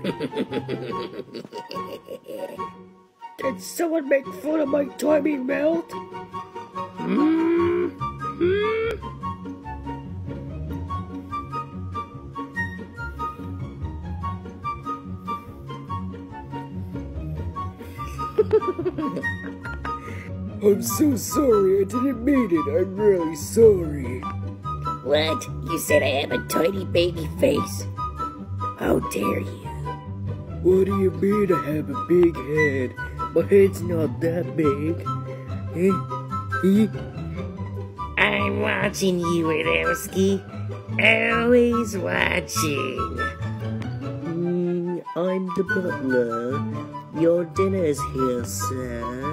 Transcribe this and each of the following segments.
Did someone make fun of my tiny mouth? I'm so sorry, I didn't mean it. I'm really sorry. What? You said I have a tiny baby face. How dare you? What do you mean I have a big head? My head's not that big. I'm watching you, Widowski. Always watching. I'm the butler. Your dinner's here, sir.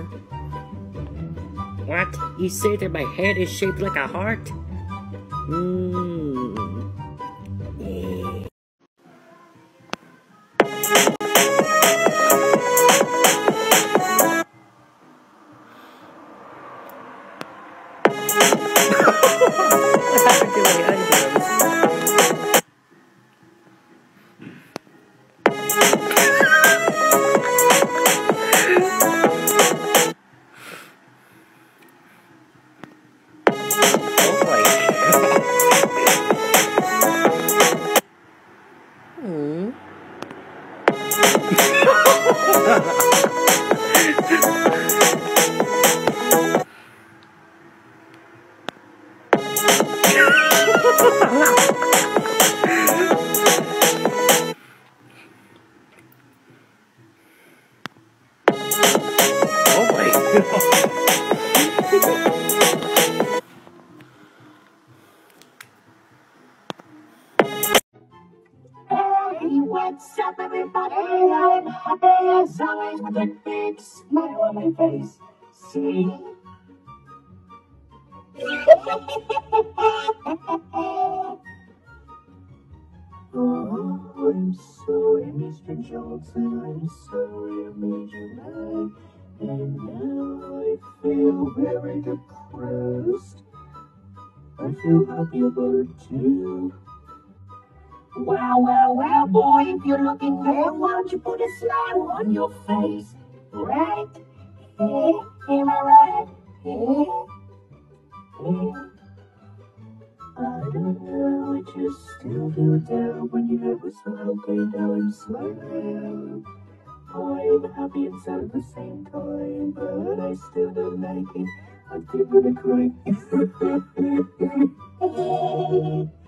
What? You say that my head is shaped like a heart? Hey, what's up, everybody? I'm happy as always with a big smile on my face. See? Oh, I'm sorry, Mr. Johnson. I'm sorry I made you mad. And now I feel very depressed. I feel happy about it too. Wow, boy, if you're looking there, why don't you put a smile on your face? Right? Am I right? I don't know, I just still feel down when you have a smile. Okay, now I'm smiling. I'm happy and sad at the same time, but I still don't like it. I'm still gonna cry.